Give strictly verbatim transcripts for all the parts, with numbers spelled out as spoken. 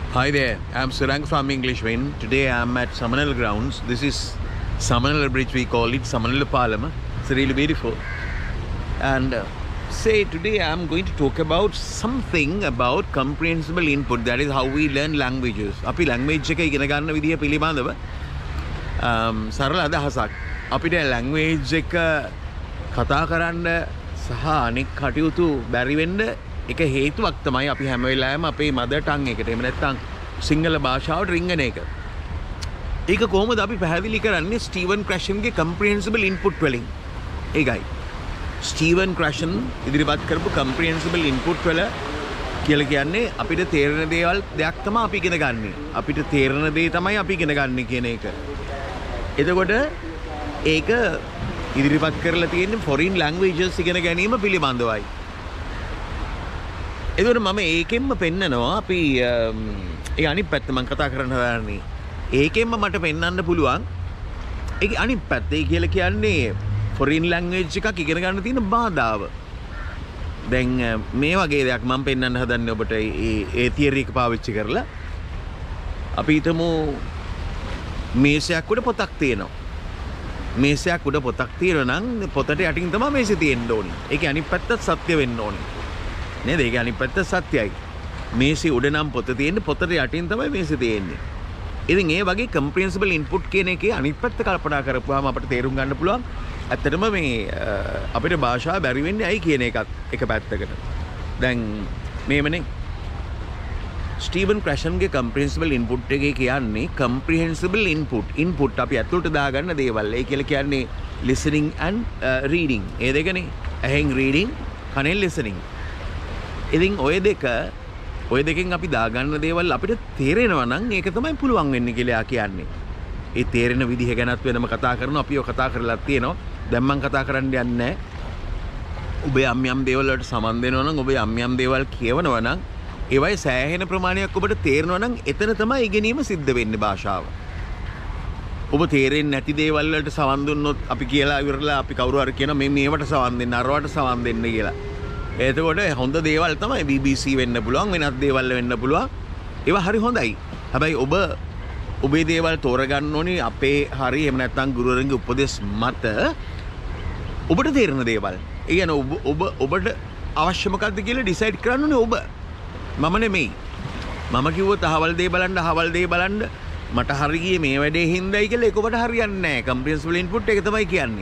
Hi there, I'm Surang from English Win. Today I'm at Samanala grounds. This is Samanala Bridge, we call it Samanala Palama. It's really beautiful. And uh, say today I'm going to talk about something about comprehensible input. That is how we learn languages. Api language එක ඉගෙන ගන්න විදිය පිළිබඳව සරල අදහසක්. අපිට language එක කතා කරන්න සහ අනෙක් කටයුතු බැරි වෙන්න එක හේතුවක් තමයි අපි හැම වෙලාවෙම අපේ මදර් ටං එකට එහෙම නැත්නම් සිංහල භාෂාවට රිංගන එක. ඒක කොහොමද අපි පැහැදිලි කරන්නේ ස්ටීවන් ක්‍රැෂන්ගේ comprehensible input වලින්. ඒකයි. ස්ටීවන් ක්‍රැෂන් ඉදිරිපත් කරපු comprehensible input වල කියලා කියන්නේ අපිට තේරෙන දේවල් දෙයක් තමයි අපි ඉගෙන ගන්න. අපිට තේරෙන දේ තමයි අපි ඉගෙන ගන්න කියන එක. එතකොට ඒක ඉදිරිපත් කරලා තියෙන්නේ foreign languages ඉගෙන ගැනීම පිළිබඳවයි. එතකොට මම ඒකෙන්ම පෙන්නනවා අපි ඒ අනිත් පැත්ත මම කතා කරන්න හදන්නේ. ඒකෙන්ම මට පෙන්වන්න පුළුවන් ඒක අනිත් පැත්ත. ඒ කියලා කියන්නේ foreign language එකක් ඉගෙන ගන්න තියෙන බාධාව. දැන් මේ වගේ දෙයක් මම පෙන්වන්න හදන්නේ ඔබට ඒ ඒ තියරි එක පාවිච්චි කරලා. අපි හිතමු මේසයක් උඩ පොතක් තියෙනවා. මේසයක් උඩ පොතක් තියෙනවා නම් පොතට යටින් තමයි මේසෙ තියෙන්න ඕනේ. ඒකේ අනිත් පැත්තත් සත්‍ය වෙන්න ඕනේ. නේද? ඒක අනිත් පැත්ත සත්‍යයි. මේසෙ උඩ නම් පොත තියෙන්නේ, පොතට යටින් තමයි මේසෙ තියෙන්නේ. ඉතින් ඒ වගේ comprehensible input කියන එකේ අනිත් පැත්ත කල්පනා කරපුවාම අපිට තේරුම් ගන්න පුළුවන් ඇත්තටම මේ අපිට භාෂාව බැරි වෙන්නේ ඇයි කියන එකක් එක පැත්තකට. දැන් මේමනේ ස්ටීවන් ක්‍රැෂන්ගේ comprehensible input එකේ කියන්නේ comprehensible input input අපි ඇතුළට දාගන්න දේවල්. ඒ කියලා කියන්නේ listening and uh, reading. ඒ දෙකනේ. ඇහෙන් reading, කනෙන් listening. ඉතින් ඔය දෙක ඔය දෙකෙන් අපි දාගන්න දේවල් අපිට තේරෙනවා නම් ඒක තමයි පුළුවන් වෙන්නේ කියලා කියන්නේ. ඒ තේරෙන විදිහ ගැනත් වෙනම කතා කරනවා. අපි ඔය කතා කරලා තියෙනවා. දැන් මම කතා කරන්න යන්නේ නැහැ. ඔබ යම් යම් දේවල් වලට සමන් දෙනවා නම් ඔබ යම් යම් දේවල් කියවනවා නම් ඒවයි සෑහෙන ප්‍රමාණයක් ඔබට තේරෙනවා නම් එතන තමයි ඉගෙනීම සිද්ධ වෙන්නේ භාෂාව. ඔබ තේරෙන්නේ නැති දේවල් වලට සමන් දුන්නොත් අපි කියලා ඉවරලා අපි කවුරු හරි කියනවා මේ මේවට සමන් දෙන්න අරවට සමන් දෙන්න කියලා. එතකොට හොඳ දේවල් තමයි B B C වෙන්න පුළුවන්, වෙනත් දේවල් වෙන්න පුළුවන්. ඒවා හරි හොඳයි. හැබැයි ඔබ ඔබේ දේවල් තෝරගන්න ඕනේ අපේ හරි එහෙම නැත්නම් ගුරුවරගේ උපදෙස් මත ඔබට තේරෙන දේවල්. ඒ කියන්නේ ඔබ ඔබ ඔබට අවශ්‍ය මොකක්ද කියලා ඩිසයිඩ් කරන්න ඕනේ ඔබ. මම නෙමෙයි. මම කිව්වොත් අහවල් දේ බලන්න, අහවල් දේ බලන්න මට හරි ගියේ මේ වැඩේ හින්දායි කියලා ඒක ඔබට හරියන්නේ නැහැ. comprehensible input එක තමයි කියන්නේ.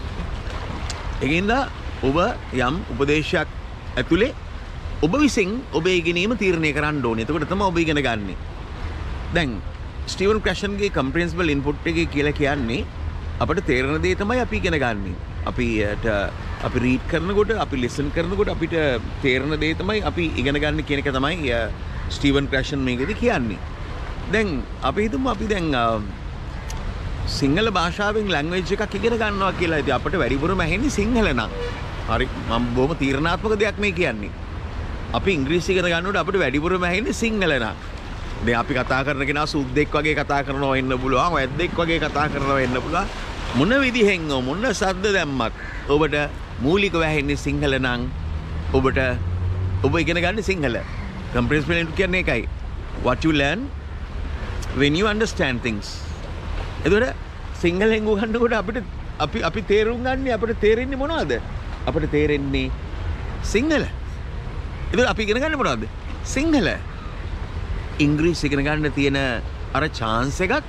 ඒකින්ද ඔබ යම් උපදේශයක් ඇතුලේ ඔබ විසින් ඔබේ ඉගෙනීම තීරණය කරන්න ඕනේ. එතකොට තමයි ඔබ ඉගෙන ගන්න. දැන් ස්ටීවන් ක්‍රැෂන්ගේ comprehensible input එකේ කියලා කියන්නේ අපිට තේරෙන දේ තමයි අපි ඉගෙන ගන්න. අපිට අපි read කරනකොට, අපි listen කරනකොට අපිට තේරෙන දේ තමයි අපි ඉගෙන ගන්න කියන එක තමයි ස්ටීවන් ක්‍රැෂන් මේකෙදි කියන්නේ. දැන් අපි හිතමු අපි දැන් සිංහල භාෂාවෙන් language එකක් ඉගෙන ගන්නවා කියලා. ඉතින් අපිට වැඩිපුරම ඇහෙන්නේ සිංහල නම්. හරි මම බොහොම තීරණාත්මක දෙයක් මේ කියන්නේ. අපි ඉංග්‍රීසි ඉගෙන ගන්නකොට අපිට වැඩිපුරම ඇහෙන්නේ සිංහල නම්. දැන් අපි කතා කරන කෙනා සුද්දෙක් වගේ කතා කරනවා වෙන්න පුළුවන්, වැද්දෙක් වගේ කතා කරනවා වෙන්න පුළුවන්. මොන විදිහෙන් මොන ශබ්ද දැම්මත් ඔබට මූලිකව ඇහෙන්නේ සිංහල නම් ඔබට ඔබ ඉගෙන ගන්න සිංහල. comprehensible input කියන්නේ ඒකයි. What you learn when you understand things. එතකොට සිංහලෙන් උගන්වනකොට අපිට අපි අපි තේරුම් ගන්න අපිට තේරෙන්නේ මොනවද? අපිට තේරෙන්නේ සිංහල. එතකොට අපි ඉගෙන ගන්න මොනවද? සිංහල. ඉංග්‍රීසි ඉගෙන ගන්න තියෙන අර chance එකත්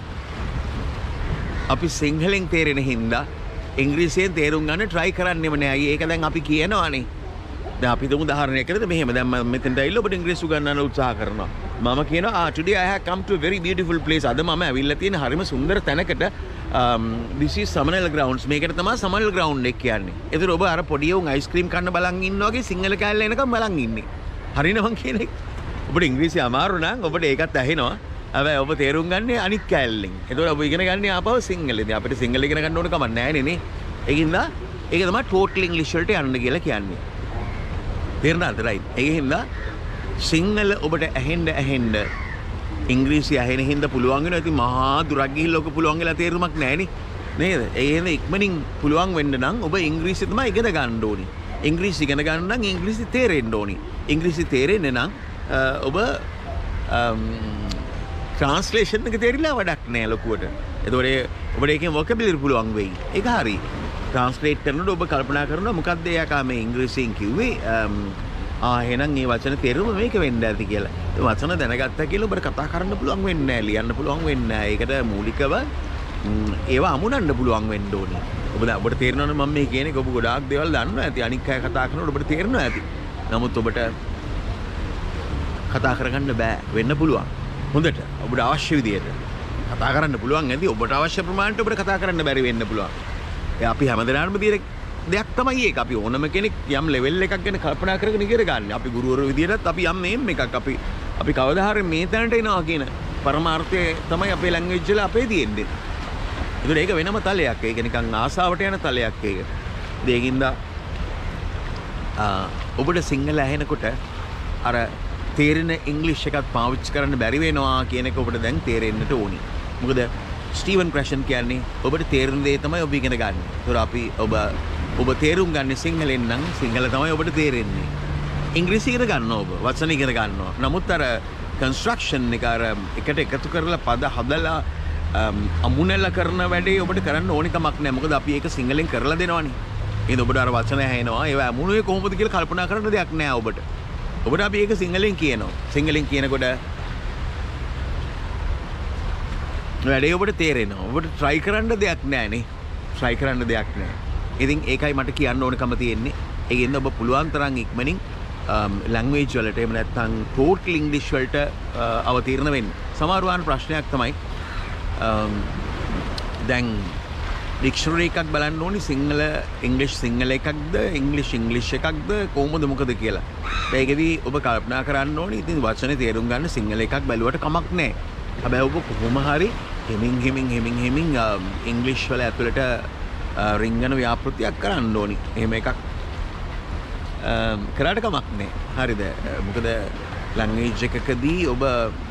අපි සිංහලෙන් තේරෙන හින්දා ඉංග්‍රීසියෙන් තේරුම් ගන්න try කරන්නෙම නෑ. ඒක දැන් අපි කියනවානේ. දැන් අපි දුමු උදාහරණයකට මෙහෙම දැන් මම මෙතෙන්ට ඇවිල්ලා ඔබට ඉංග්‍රීසි උගන්වන්න උත්සාහ කරනවා. මම කියනවා ah today I have come to a very beautiful place. අද මම ඇවිල්ලා තියෙන හරිම සුන්දර තැනකට. um this is Samanala grounds. මේකට තමයි Samanala ground එක කියන්නේ. ඒතර ඔබ අර පොඩි උන් අයිස්ක්‍රීම් කන්න බලන් ඉන්නවා වගේ සිංහල කෑල්ල එනකම් බලන් ඉන්නේ. හරිනේ මං කියන එක. ඔබට ඉංග්‍රීසි අමාරු නම් ඔබට ඒකත් ඇහෙනවා. හැබැයි ඔබ තේරුම් ගන්නේ අනිත් කෑල්ලෙන්. ඒතකොට ඔබ ඉගෙන ගන්නේ ආපහු සිංහලෙන්. අපිට සිංහල ඉගෙන ගන්න ඕන කමක් නැහැ නේ. ඒකින්ද ඒක තමයි total English වලට යන්න කියලා කියන්නේ. තේරුණාද? right. ඒකින්ද සිංහල ඔබට ඇහෙන්න ඇහෙන්න ඉංග්‍රීසි ඇහෙන හින්දා පුළුවන් වෙනවා. ඉතින් මහා දුරක් ගිහිල්ලා ඔක පුළුවන් වෙලා තේරුමක් නැහැ නේ. නේද? ඒ හින්දා ඉක්මනින් පුළුවන් වෙන්න නම් ඔබ ඉංග්‍රීසි තමයි ඉගෙන ගන්න ඕනේ. ඉංග්‍රීසි ඉගෙන ගන්න නම් ඉංග්‍රීසි තේරෙන්න ඕනේ. ඉංග්‍රීසි තේරෙන්නේ නම් ඔබ ට්‍රාන්ස්ලේෂන් එක තේරිලා වැඩක් නෑ ලොකුවට. එතකොට ඔබට ඒකෙන් වොකැබියුලරි පුළුවන් වෙයි. ඒක හරි. ට්‍රාන්ස්ලේට් කරනකොට ඔබ කල්පනා කරනවා මොකක්ද එයා මේ ඉංග්‍රීසියෙන් කිව්වේ? ආ එහෙනම් මේ වචන තේරුම මේක වෙන්න ඇති කියලා. ඒ වචන දැනගත්තා කියලා ඔබට කතා කරන්න පුළුවන් වෙන්නේ නෑ, ලියන්න පුළුවන් වෙන්නේ නෑ. ඒකට මූලිකව ඒවා අමුණන්න පුළුවන් වෙන්න ඕනේ. ඔබ ඔබට තේරෙනවනේ මම මේ කියන්නේ ඔබ ගොඩාක් දේවල් දන්නවා ඇති. අනික් අය කතා කරනකොට ඔබට තේරෙනවා ඇති. නමුත් ඔබට කතා කරගන්න බෑ වෙන්න පුළුවන්. හොඳට ඔබට අවශ්‍ය විදියට කතා කරන්න පුළුවන් ඇති. ඔබට අවශ්‍ය ප්‍රමාණයට ඔබට කතා කරන්න බැරි වෙන්න පුළුවන්. ඒ අපි හැමදෙනාටම තියෙන දෙයක් තමයි ඒක. අපි ඕනම කෙනෙක් යම් ලෙවල් එකක් ගැන කල්පනා කරගෙන ඉගෙන ගන්න. අපි ගුරුවරු විදියටත් අපි යම් මේම් එකක් අපි අපි කවදා හරි මේ තැනට එනවා කියන පරමාර්ථය තමයි අපේ ලැන්ග්වේජ් වල අපේ තියෙන්නේ. ඒකට ඒක වෙනම තලයක්. ඒක නිකන් ආසාවට යන තලයක් ඒක. ඒකින්ද ඔබට සිංහල ඇහෙනකොට අර තේරෙන ඉංග්‍රීසි එකක් පාවිච්චි කරන්න බැරි වෙනවා කියන එක ඔබට දැන් තේරෙන්නට ඕනි. මොකද ස්ටීවන් ක්‍රැෂන් කියන්නේ ඔබට තේරෙන දේ තමයි ඔබ ඉගෙන ගන්න. ඒතර අපි ඔබ ඔබ තේරුම් ගන්න සිංහලෙන් නම් සිංහල තමයි ඔබට තේරෙන්නේ. ඉංග්‍රීසි ඉගෙන ගන්න ඔබ වචන ඉගෙන ගන්නවා. නමුත් අර කන්ස්ට්‍රක්ෂන් එක අර එකට එකතු කරලා පද හදලා අමුණලා කරන වැඩේ ඔබට කරන්න ඕනි කමක් නැහැ. මොකද අපි ඒක සිංහලෙන් කරලා දෙනවනේ. එහෙනම් ඔබට අර වචන ඇහෙනවා. ඒවා අමුණුවේ කොහොමද කියලා කල්පනා කරන්න දෙයක් නැහැ ඔබට. ඔබට අපි ඒක සිංහලෙන් කියනවා. සිංහලෙන් කියනකොට වැඩේ ඔබට තේරෙනවා. ඔබට try කරන්න දෙයක් නැහැ නේ. try කරන්න දෙයක් නැහැ. ඉතින් ඒකයි මට කියන්න ඕනකම තියෙන්නේ. ඒකෙන්ද ඔබ පුළුවන් තරම් ඉක්මනින් ලැන්ග්වේජ් වලට එහෙම නැත්නම් ටෝටල් ඉංග්‍රීසි වලට අවතීර්ණ වෙන්න. සමහර වාන ප්‍රශ්නයක් තමයි දැන් ඩික්ෂනරි එකක් බලන්න ඕනි සිංහල ඉංග්‍රීසි සිංහල එකක්ද ඉංග්‍රීසි ඉංග්‍රීසි එකක්ද කොහොමද මොකද කියලා. ඒකෙදී ඔබ කල්පනා කරන්න ඕනි ඉතින් වචනේ තේරුම් ගන්න සිංහල එකක් බැලුවට කමක් නැහැ. හැබැයි ඔබ කොහොම හරි හෙමින් හෙමින් හෙමින් හෙමින් ඉංග්‍රීසි වල ඇතුළට රිංගන ව්‍යාපෘතියක් කරන්න ඕනි. එහෙම එකක් කරාට කමක් නැහැ. හරිද? මොකද ලැන්ග්වේජ් එකකදී ඔබ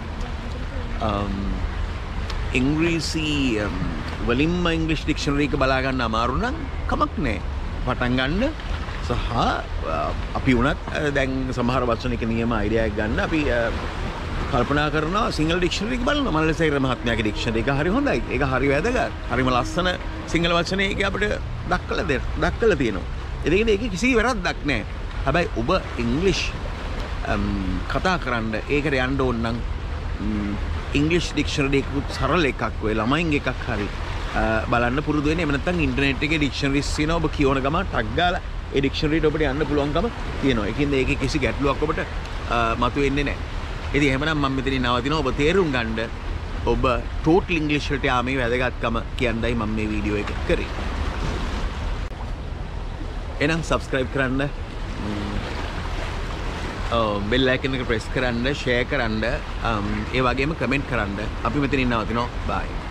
ඉංග්‍රීසි වලින්ම ඉංග්‍රීසි ඩික්ෂනරි එක බලා ගන්න අමාරු නම් කමක් නැහැ. පටන් ගන්න සහ අපි වුණත් දැන් සමහර වචන එක නියම අයිඩියා එකක් ගන්න අපි කල්පනා කරනවා සිංහල ඩික්ෂනරි එක බලනවා. මල්ලසේර මහත්මයාගේ ඩික්ෂනරි එක හරි හොඳයි. ඒක හරි වැදගත්. හරිම ලස්සන සිංහල වචනේ ඒක අපිට දක්කලා දෙන්න දක්කලා තියෙනවා. ඒකෙන් ඒක කිසි වැරද්දක් නැහැ. හැබැයි ඔබ ඉංග්‍රීසි කතා කරන්න ඒකට යන්න ඕන නම් ඉංග්‍රීසි ඩික්ෂනරි එකකුත් සරල එකක් වෙයි ළමයින්ගේ එකක් හරි බලන්න පුරුදු වෙන්න. එහෙම නැත්නම් ඉන්ටර්නෙට් එකේ ඩික්ෂනරිස් තියෙනවා. ඔබ කියවන ගමන් ටක් ගාලා ඒ ඩික්ෂනරියට ඔබට යන්න පුළුවන්කම තියෙනවා. ඒකින්ද ඒකේ කිසි ගැටලුවක් ඔබට මතුවෙන්නේ නැහැ. ඉතින් එහෙමනම් මම මෙතනින් නවතිනවා. ඔබ තේරුම් ගන්න ඔබ ටෝටල් ඉංග්‍රීසි වලට යාමේ වැදගත්කම කියන්නයි මම මේ වීඩියෝ එක කරේ. එහෙනම් subscribe කරන්න, බෙල් අයිකන් එක press කරන්න, share කරන්න, ඒ වගේම comment කරන්න. අපි මෙතනින් නවතිනවා. bye.